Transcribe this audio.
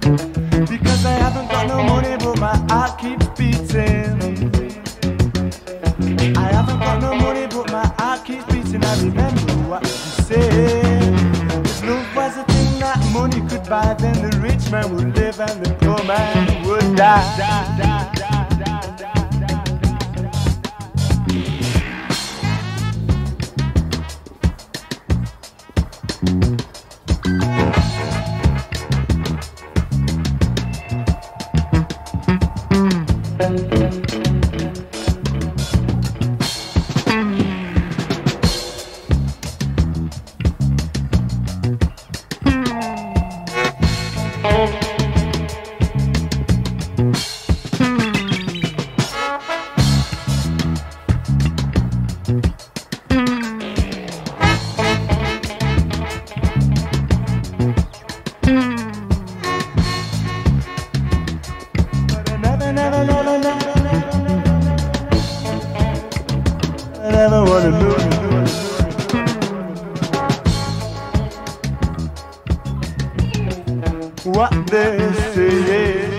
Because I haven't got no money, but my heart keeps beating. I haven't got no money, but my heart keeps beating. I remember what you said. If love was a thing that money could buy, then the rich man would live and the poor man would die. I never wanna lose what they say.